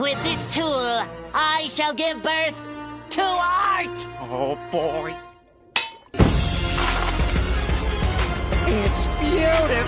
With this tool, I shall give birth to art! Oh boy. It's beautiful!